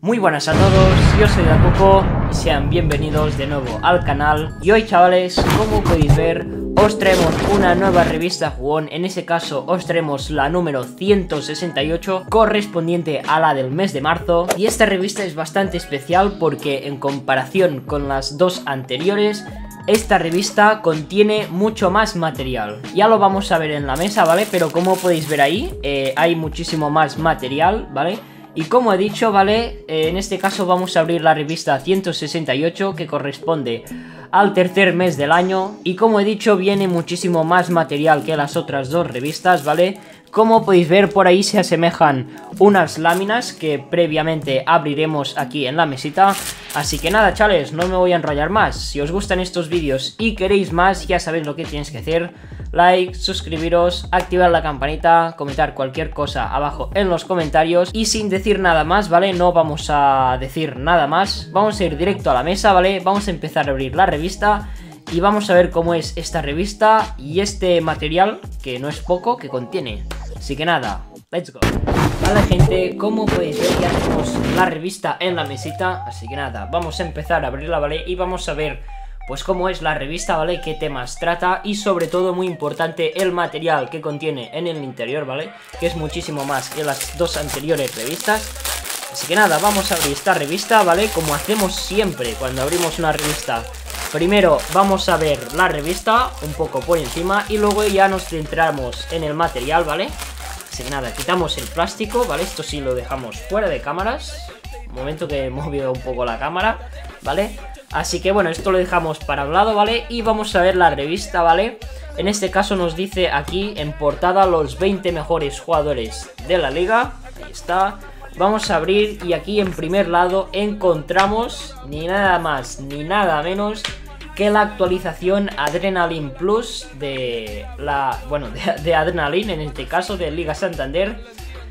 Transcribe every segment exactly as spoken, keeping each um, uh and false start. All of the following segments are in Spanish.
Muy buenas a todos, yo soy Dacoco y sean bienvenidos de nuevo al canal. Y hoy, chavales, como podéis ver, os traemos una nueva revista jugón. En ese caso os traemos la número ciento sesenta y ocho, correspondiente a la del mes de marzo. Y esta revista es bastante especial porque en comparación con las dos anteriores, esta revista contiene mucho más material. Ya lo vamos a ver en la mesa, ¿vale? Pero como podéis ver ahí, eh, hay muchísimo más material, ¿vale? Y como he dicho, ¿vale? Eh, en este caso vamos a abrir la revista ciento sesenta y ocho, que corresponde al tercer mes del año. Y como he dicho, viene muchísimo más material que las otras dos revistas, ¿vale? Como podéis ver, por ahí se asemejan unas láminas que previamente abriremos aquí en la mesita. Así que nada, chavales, no me voy a enrollar más. Si os gustan estos vídeos y queréis más, ya sabéis lo que tienes que hacer. Like, suscribiros, activar la campanita, comentar cualquier cosa abajo en los comentarios. Y sin decir nada más, ¿vale? No vamos a decir nada más. Vamos a ir directo a la mesa, ¿vale? Vamos a empezar a abrir la revista y vamos a ver cómo es esta revista y este material, que no es poco, que contiene. Así que nada, let's go. Vale, gente, como podéis ver, ya tenemos la revista en la mesita. Así que nada, vamos a empezar a abrirla, ¿vale? Y vamos a ver pues cómo es la revista, ¿vale? Qué temas trata y sobre todo, muy importante, el material que contiene en el interior, ¿vale? Que es muchísimo más que las dos anteriores revistas. Así que nada, vamos a abrir esta revista, ¿vale? Como hacemos siempre cuando abrimos una revista. Primero vamos a ver la revista un poco por encima y luego ya nos centramos en el material, ¿vale? Así que nada, quitamos el plástico, ¿vale? Esto sí lo dejamos fuera de cámaras. Un momento que he movido un poco la cámara, ¿vale? Así que bueno, esto lo dejamos para un lado, ¿vale? Y vamos a ver la revista, ¿vale? En este caso nos dice aquí en portada los veinte mejores jugadores de la liga. Ahí está. Vamos a abrir y aquí en primer lado encontramos ni nada más ni nada menos que la actualización Adrenaline Plus de la... bueno, de, de Adrenaline, en este caso de Liga Santander.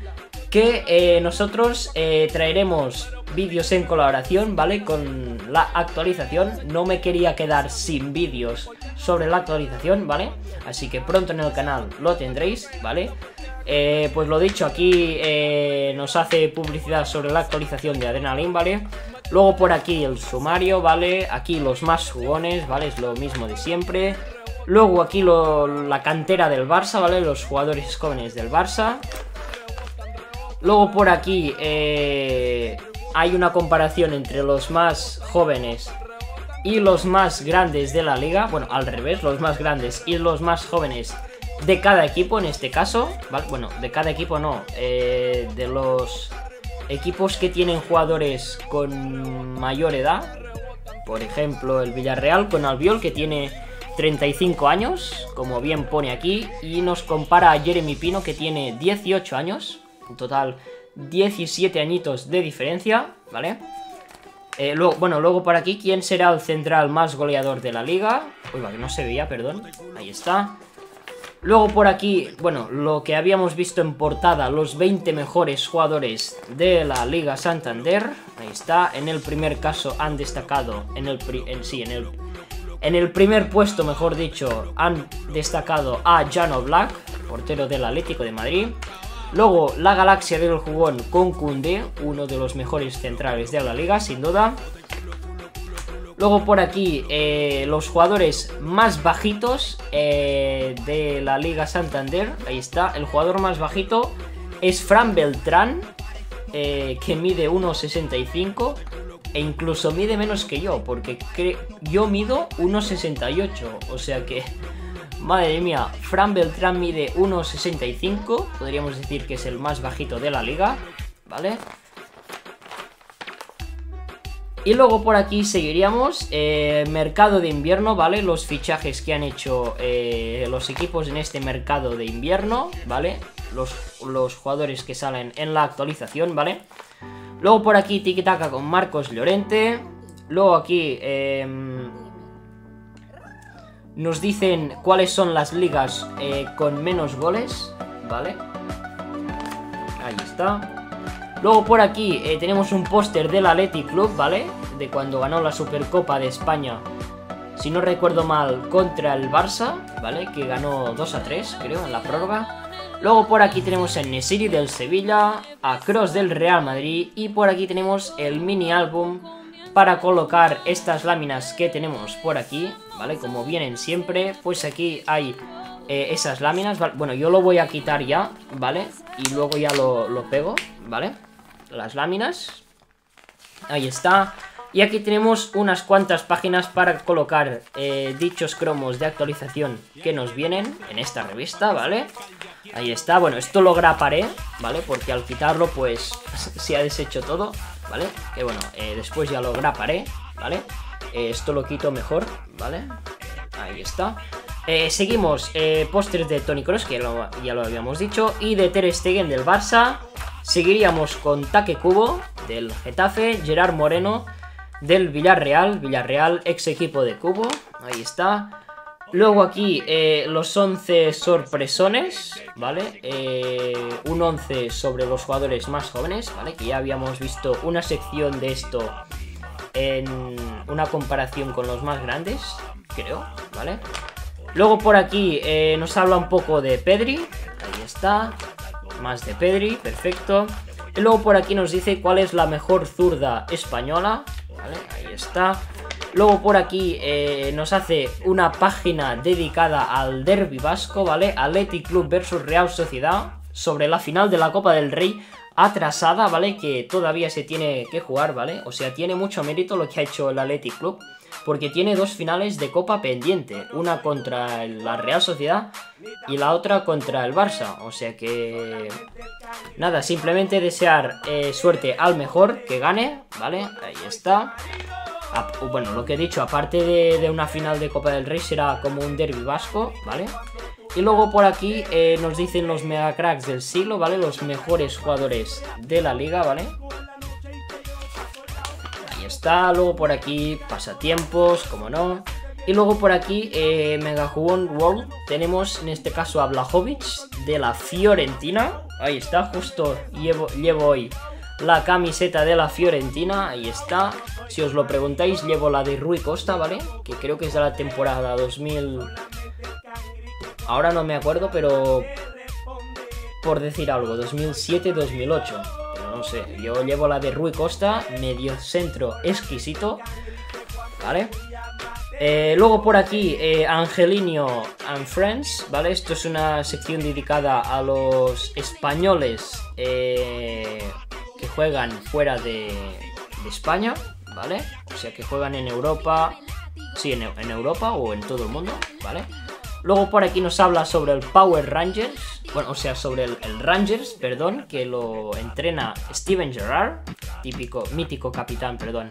Que eh, nosotros eh, traeremos vídeos en colaboración, ¿vale? Con la actualización. No me quería quedar sin vídeos sobre la actualización, ¿vale? Así que pronto en el canal lo tendréis, ¿vale? Eh, pues lo dicho, aquí eh, nos hace publicidad sobre la actualización de Adrenaline, ¿vale? Luego por aquí el sumario, ¿vale? Aquí los más jugones, ¿vale? Es lo mismo de siempre. Luego aquí lo, la cantera del Barça, ¿vale? Los jugadores jóvenes del Barça. Luego por aquí eh, hay una comparación entre los más jóvenes y los más grandes de la liga. Bueno, al revés, los más grandes y los más jóvenes de cada equipo en este caso, ¿vale? Bueno, de cada equipo no, eh, de los equipos que tienen jugadores con mayor edad. Por ejemplo, el Villarreal con Albiol, que tiene treinta y cinco años, como bien pone aquí. Y nos compara a Jeremy Pino, que tiene dieciocho años. En total, diecisiete añitos de diferencia, ¿vale? Eh, luego, bueno, luego por aquí, ¿quién será el central más goleador de la liga? Uy, va, que no se veía, perdón. Ahí está. Luego por aquí, bueno, lo que habíamos visto en portada, los veinte mejores jugadores de la Liga Santander. Ahí está. En el primer caso han destacado, en el, pri en, sí, en el, en el primer puesto, mejor dicho, han destacado a Jan Oblak, portero del Atlético de Madrid. Luego, la galaxia del jugón con Koundé, uno de los mejores centrales de la liga, sin duda. Luego por aquí, eh, los jugadores más bajitos eh, de la Liga Santander. Ahí está, el jugador más bajito es Fran Beltrán, eh, que mide uno sesenta y cinco. E incluso mide menos que yo, porque yo mido uno sesenta y ocho, o sea que... madre mía, Fran Beltrán mide uno sesenta y cinco, podríamos decir que es el más bajito de la liga, ¿vale? Y luego por aquí seguiríamos, eh, mercado de invierno, ¿vale? Los fichajes que han hecho eh, los equipos en este mercado de invierno, ¿vale? Los, los jugadores que salen en la actualización, ¿vale? Luego por aquí tiki-taka con Marcos Llorente. Luego aquí... Eh, nos dicen cuáles son las ligas eh, con menos goles, ¿vale? Ahí está. Luego por aquí eh, tenemos un póster del Athletic Club, ¿vale? De cuando ganó la Supercopa de España, si no recuerdo mal, contra el Barça, ¿vale? Que ganó dos a tres, creo, en la prórroga. Luego por aquí tenemos el Nesiri del Sevilla, a Cross del Real Madrid y por aquí tenemos el mini álbum para colocar estas láminas que tenemos por aquí, ¿vale? Como vienen siempre, pues aquí hay eh, esas láminas, ¿vale? Bueno, yo lo voy a quitar ya, ¿vale? Y luego ya lo, lo pego, ¿vale? Las láminas, ahí está. Y aquí tenemos unas cuantas páginas para colocar eh, dichos cromos de actualización que nos vienen en esta revista, ¿vale? Ahí está, bueno, esto lo graparé, ¿vale? Porque al quitarlo, pues, se ha deshecho todo, ¿vale? Que bueno, eh, después ya lo graparé, ¿vale? Eh, esto lo quito mejor, ¿vale? Ahí está. Eh, seguimos, eh, pósters de Toni Kroos, que ya lo, ya lo habíamos dicho, y de Ter Stegen del Barça. Seguiríamos con Take Kubo del Getafe, Gerard Moreno del Villarreal, Villarreal, ex equipo de Kubo, ahí está. Luego aquí eh, los once sorpresones, ¿vale? Eh, un once sobre los jugadores más jóvenes, ¿vale? Que ya habíamos visto una sección de esto en una comparación con los más grandes, creo, ¿vale? Luego por aquí eh, nos habla un poco de Pedri, ahí está, más de Pedri, perfecto. Y luego por aquí nos dice cuál es la mejor zurda española, ¿vale? Ahí está. Luego por aquí eh, nos hace una página dedicada al derbi vasco, ¿vale? Athletic Club versus Real Sociedad, sobre la final de la Copa del Rey atrasada, ¿vale? Que todavía se tiene que jugar, ¿vale? O sea, tiene mucho mérito lo que ha hecho el Athletic Club, porque tiene dos finales de Copa pendiente, una contra la Real Sociedad y la otra contra el Barça, o sea que... Nada, simplemente desear eh, suerte al mejor, que gane, ¿vale? Ahí está. Bueno, lo que he dicho, aparte de, de una final de Copa del Rey, será como un derbi vasco, ¿vale? Y luego por aquí eh, nos dicen los megacracks del siglo, ¿vale? Los mejores jugadores de la liga, ¿vale? Ahí está. Luego por aquí pasatiempos, como no. Y luego por aquí eh, Mega Jugón World tenemos en este caso a Vlahovic de la Fiorentina. Ahí está, justo llevo, llevo hoy la camiseta de la Fiorentina, ahí está. Si os lo preguntáis, llevo la de Rui Costa, ¿vale? Que creo que es de la temporada dos mil... Ahora no me acuerdo, pero... por decir algo, dos mil siete dos mil ocho. Pero no sé, yo llevo la de Rui Costa, medio centro exquisito, ¿vale? Eh, luego por aquí, eh, Angelino and Friends, ¿vale? Esto es una sección dedicada a los españoles eh, que juegan fuera de, de España, ¿vale? O sea, que juegan en Europa, sí, en, en Europa o en todo el mundo, ¿vale? Luego por aquí nos habla sobre el Power Rangers, bueno, o sea, sobre el, el Rangers, perdón, que lo entrena Steven Gerrard, típico, mítico capitán, perdón,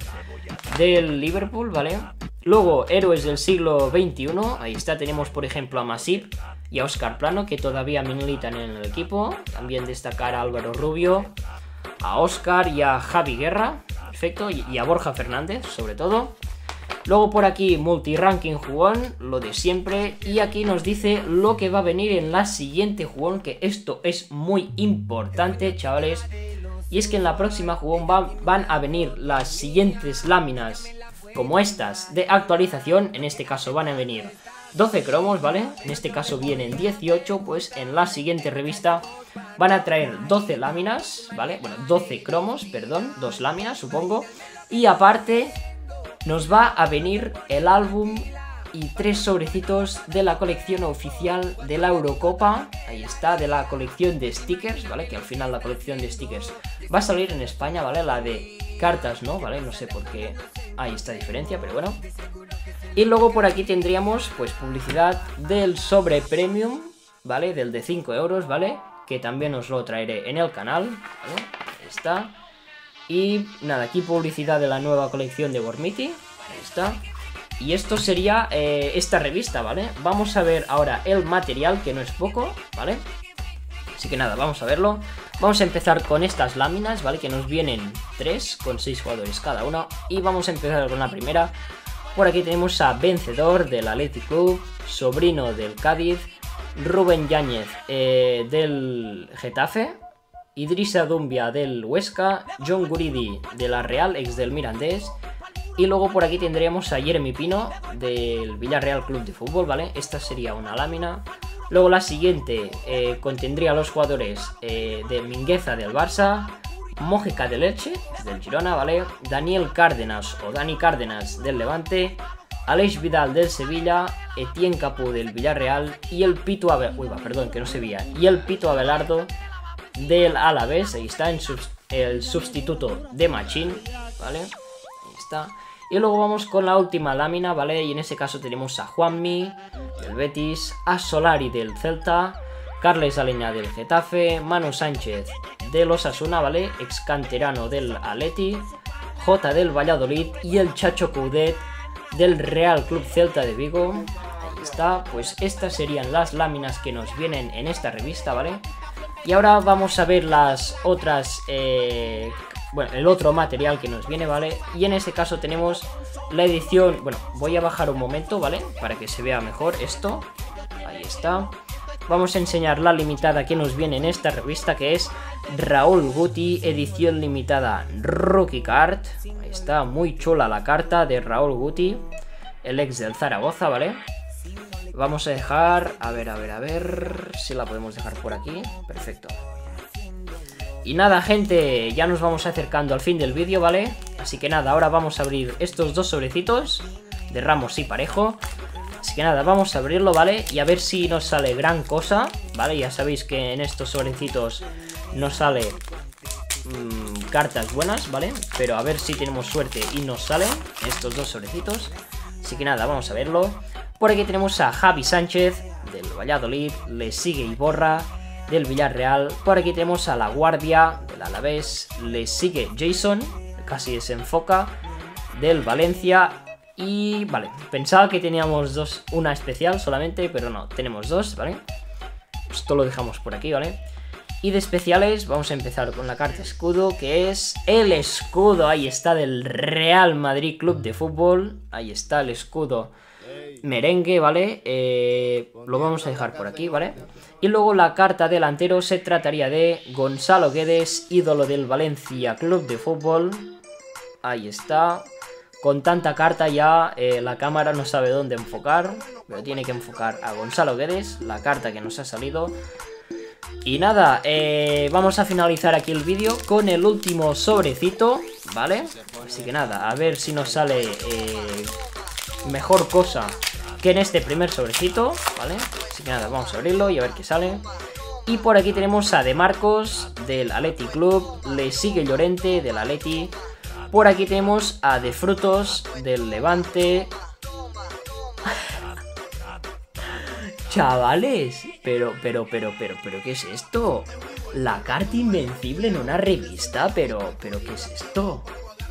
del Liverpool, ¿vale? Luego, héroes del siglo veintiuno, ahí está, tenemos por ejemplo a Masip y a Óscar Plano, que todavía militan en el equipo. También destacar a Álvaro Rubio, a Óscar y a Javi Guerra, perfecto, y a Borja Fernández, sobre todo. Luego por aquí, multi-ranking jugón, lo de siempre, y aquí nos dice lo que va a venir en la siguiente jugón, que esto es muy importante, chavales, y es que en la próxima jugón va, van a venir las siguientes láminas como estas de actualización. En este caso van a venir doce cromos, ¿vale? En este caso vienen dieciocho, pues en la siguiente revista van a traer doce láminas, ¿vale? Bueno, doce cromos, perdón, dos láminas, supongo. Y aparte nos va a venir el álbum y tres sobrecitos de la colección oficial de la Eurocopa. Ahí está, de la colección de stickers, ¿vale? Que al final la colección de stickers va a salir en España, ¿vale? La de cartas, ¿no? ¿Vale? No sé por qué hay esta diferencia, pero bueno. Y luego por aquí tendríamos, pues, publicidad del sobre premium, ¿vale? Del de cinco euros, ¿vale? Que también os lo traeré en el canal, ¿vale? Ahí está. Y nada, aquí publicidad de la nueva colección de Gormiti. Ahí está. Y esto sería eh, esta revista, ¿vale? Vamos a ver ahora el material, que no es poco, ¿vale? Así que nada, vamos a verlo. Vamos a empezar con estas láminas, ¿vale? Que nos vienen tres, con seis jugadores cada uno. Y vamos a empezar con la primera. Por aquí tenemos a Vencedor del Athletic Club, Sobrino del Cádiz, Rubén Yáñez eh, del Getafe, Idrissa Doumbia del Huesca, John Guridi de la Real, ex del Mirandés. Y luego por aquí tendríamos a Jeremy Pino del Villarreal Club de Fútbol, ¿vale? Esta sería una lámina. Luego la siguiente eh, contendría a los jugadores eh, de Mingueza del Barça, Mójica del Elche, del Girona, ¿vale? Daniel Cárdenas o Dani Cárdenas del Levante, Aleix Vidal del Sevilla, Etienne Capú del Villarreal y el Pito Abelardo, uy, va, perdón, que no se veía, y el Pito Abelardo del Alavés. Ahí está, en sus, el sustituto de Machín, ¿vale? Ahí está. Y luego vamos con la última lámina, ¿vale? Y en ese caso tenemos a Juanmi del Betis, a Solari del Celta, Carles Aleñá del Getafe, Manu Sánchez del Osasuna, ¿vale? Ex canterano del Atleti, Jota del Valladolid y el Chacho Coudet del Real Club Celta de Vigo. Ahí está, pues estas serían las láminas que nos vienen en esta revista, ¿vale? Y ahora vamos a ver las otras, eh, bueno, el otro material que nos viene, ¿vale? Y en este caso tenemos la edición, bueno, voy a bajar un momento, ¿vale? Para que se vea mejor esto. Ahí está. Vamos a enseñar la limitada que nos viene en esta revista, que es Raúl Guti, edición limitada Rookie Card. Ahí está, muy chula la carta de Raúl Guti, el ex del Zaragoza, ¿vale? Vamos a dejar, a ver, a ver, a ver si la podemos dejar por aquí. Perfecto. Y nada, gente, ya nos vamos acercando al fin del vídeo, ¿vale? Así que nada, ahora vamos a abrir estos dos sobrecitos de Ramos y Parejo. Así que nada, vamos a abrirlo, ¿vale? Y a ver si nos sale gran cosa, ¿vale? Ya sabéis que en estos sobrecitos nos sale mmm, cartas buenas, ¿vale? Pero a ver si tenemos suerte y nos salen estos dos sobrecitos. Así que nada, vamos a verlo. Por aquí tenemos a Javi Sánchez del Valladolid, le sigue Iborra del Villarreal. Por aquí tenemos a La Guardia del Alavés, le sigue Jason, casi desenfoca, del Valencia. Y vale, pensaba que teníamos dos, una especial solamente, pero no, tenemos dos, ¿vale? Esto lo dejamos por aquí, ¿vale? Y de especiales vamos a empezar con la carta escudo, que es el escudo, ahí está, del Real Madrid Club de Fútbol. Ahí está el escudo merengue, ¿vale? Eh, lo vamos a dejar por aquí, ¿vale? Y luego la carta delantero se trataría de Gonzalo Guedes, ídolo del Valencia Club de Fútbol. Ahí está. Con tanta carta ya eh, la cámara no sabe dónde enfocar, pero tiene que enfocar a Gonzalo Guedes, la carta que nos ha salido. Y nada, eh, vamos a finalizar aquí el vídeo con el último sobrecito, ¿vale? Así que nada, a ver si nos sale eh, mejor cosa que en este primer sobrecito, ¿vale? Así que nada, vamos a abrirlo y a ver qué sale. Y por aquí tenemos a De Marcos del Athletic Club, le sigue Llorente del Atleti. Por aquí tenemos a De Frutos del Levante. Chavales, pero, pero, pero, pero, pero, ¿qué es esto? La carta invencible en una revista, pero, pero, ¿qué es esto?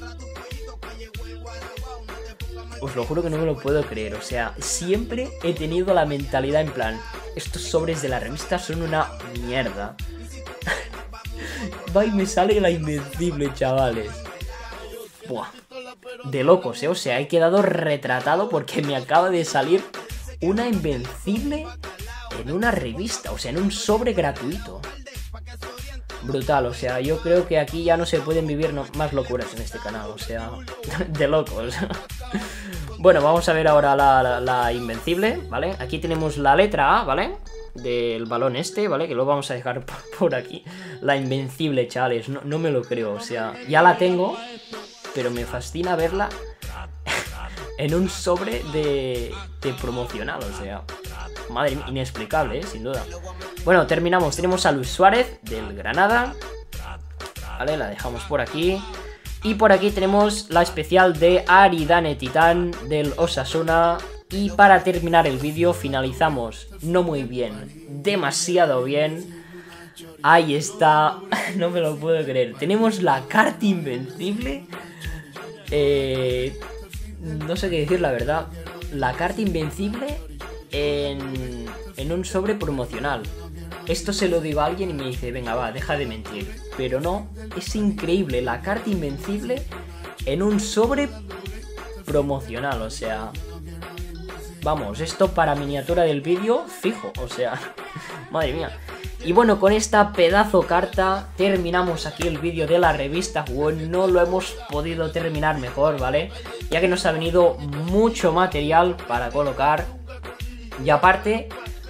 Os lo juro que no me lo puedo creer, o sea, siempre he tenido la mentalidad en plan, estos sobres de la revista son una mierda. Va y me sale la invencible, chavales. Buah, de locos, ¿eh? O sea, he quedado retratado porque me acaba de salir una invencible en una revista, o sea, en un sobre gratuito. Brutal, o sea, yo creo que aquí ya no se pueden vivir no, más locuras en este canal, o sea, de locos. Bueno, vamos a ver ahora la, la, la invencible, ¿vale? Aquí tenemos la letra A, ¿vale? Del balón este, ¿vale? Que lo vamos a dejar por, por aquí. La invencible, chavales, no, no me lo creo, o sea, ya la tengo, pero me fascina verla en un sobre de, de promocional, o sea, madre mía, inexplicable, ¿eh? Sin duda. Bueno, terminamos, tenemos a Luis Suárez del Granada, vale, la dejamos por aquí. Y por aquí tenemos la especial de Aridane Titán del Osasuna. Y para terminar el vídeo finalizamos, no muy bien, demasiado bien. Ahí está, no me lo puedo creer, tenemos la carta invencible. Eh, no sé qué decir, la verdad. La carta invencible en, en un sobre promocional. Esto se lo digo a alguien y me dice, venga va, deja de mentir. Pero no, es increíble, la carta invencible en un sobre promocional, o sea... Vamos, esto para miniatura del vídeo, fijo, o sea, madre mía. Y bueno, con esta pedazo carta terminamos aquí el vídeo de la revista Jugón. No lo hemos podido terminar mejor, ¿vale? Ya que nos ha venido mucho material para colocar. Y aparte,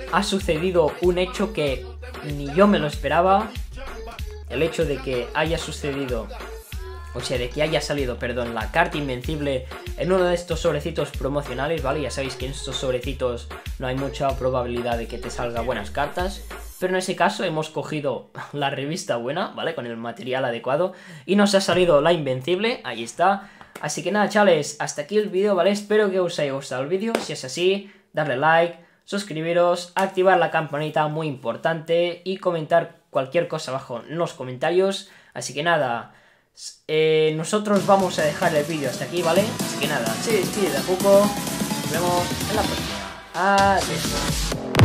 ha sucedido un hecho que ni yo me lo esperaba. El hecho de que haya sucedido, o sea, de que haya salido, perdón, la carta invencible en uno de estos sobrecitos promocionales, ¿vale? Ya sabéis que en estos sobrecitos no hay mucha probabilidad de que te salga buenas cartas. Pero en ese caso hemos cogido la revista buena, ¿vale? Con el material adecuado. Y nos ha salido la invencible, ahí está. Así que nada, chavales, hasta aquí el vídeo, ¿vale? Espero que os haya gustado el vídeo. Si es así, darle like, suscribiros, activar la campanita, muy importante. Y comentar cualquier cosa abajo en los comentarios. Así que nada, eh, nosotros vamos a dejar el vídeo hasta aquí, ¿vale? Así que nada, sí, sí, de a poco. Nos vemos en la próxima. Adiós.